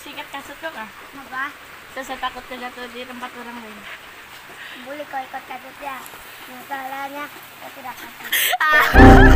sikat kasut kok kah? Apa? Saya takut terjatuh di tempat orang lain. Boleh kau ikut kasutnya. Masalahnya, saya tidak kasut.